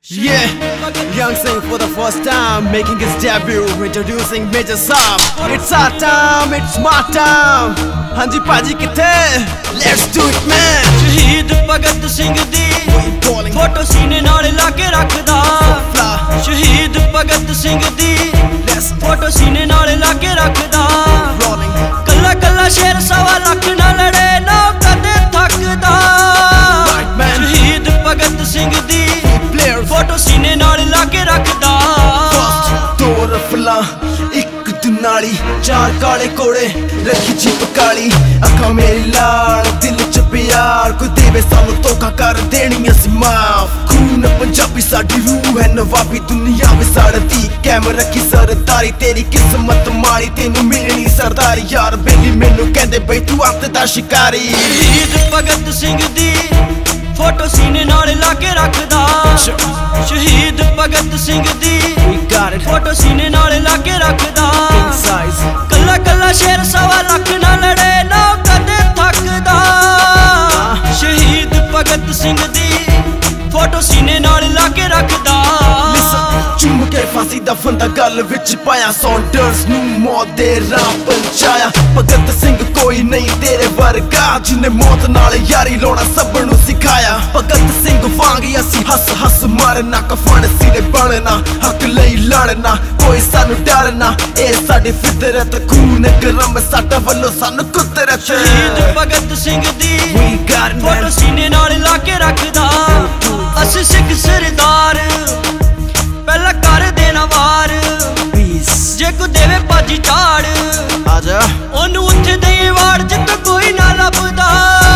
Yeah, Young Singh for the first time making his debut, introducing Major Saab. It's our time, it's my time. Hanji Paji kithe? Let's do it, man. शहीद भगत सिंह दी photo सीने नाल लाके रखदा। शहीद भगत सिंह दी photo सीने नाल लाके रखदा। कल्ला कल्ला शेर सवा लख ना लड़े ना कदे थकदा। शहीद भगत सिंह दी फोटो सीने नाल लाके रखदा। दो रफला एक दुनाली चार काले कोड़े रखी जीप काली अखा मेरी लाल दिल च प्यार कोई देवे सानू धोखा कर देनी असी माफ। खून पंजाबी साडी रूह है नवाबी दुनिया में सड़ती कैम रखी सरदारी तेरी किस्मत माड़ी तेनू मिलनी सरदारी यार बेली मैनू कहंदे बई तू अत दा शिकारी। शहीद भगत सिंह दी फोटो सीने नाल लाके रखदा। शहीद भगत सिंह दी फोटो सीने नाल लाके रखदा। कल्ला कल्ला शेर सवा लख ना लड़े ना कदे थकदा। शहीद भगत सिंह दी फोटो सीने नाल लाके रखदा। चुम के फांसी दा फंदा गल विच पाया सॉन्डर्स नू मौत दे राह पहुंचाया। भगत सिंह कोई नहीं तेरे वर्गा जिन्हें मौत नाल यारी लाउणा सब नू सिखाया। भगत सिंह वांग असी हस हस मरना कफन सिरे बनना हक लई लड़ना कोई सानू डरना ए साडी फितरत खून गरम साडा वल्लों सानू कुदरत। शहीद भगत सिंह दी फोटो सीने नाल लाके रखदा। असी सिख सरदार पहला कर देना वार जे को देवे बाजी झाड़ आजा ओनू उत्थे दे वाड़ जित कोई ना लभदा।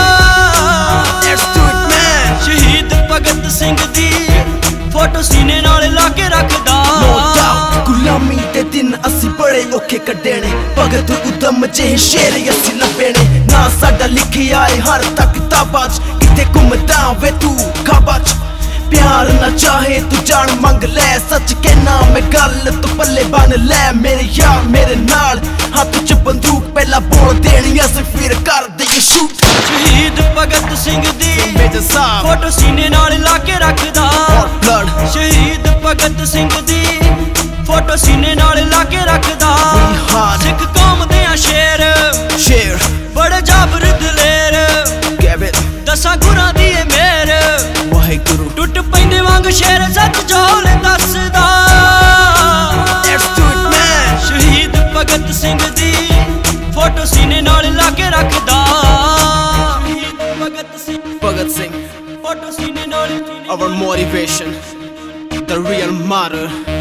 शहीद भगत सिंह दी फोटो सीने नाल लाके रखदा। गुलामी दे दिन असी बड़े औखे कड्डे ने भगत उदम जे शेर असी लभे ने ना साडा लिखिया है हर तक किताबां च किथे घुमदा वे तू खाबा च। प्यार ना चाहे तू जान मंग ले सच कहना मैं गल तू पल्ले बन ले मेरे यार मेरे नाल हाथ च बंदूक पहला बोल देनी अस फिर कर दे शूट। शहीद भगत सिंह दी फोटो सीने नाल लाके रखदा। शहीद भगत सिंह दी फोटो सीने नाल लाके रखदा। सिख कौम दे शेर शेर बड़े जाबर दलेर दसा गुरां दी मेहर वाहिगुरु टुट पैंदे वांग शेर सच जोल दसदा। शहीद भगत सिंह दी फोटो सीने नाल लाके रखदा। Bhagat Singh, फोटो सीने नाल our motivation, the real martyr.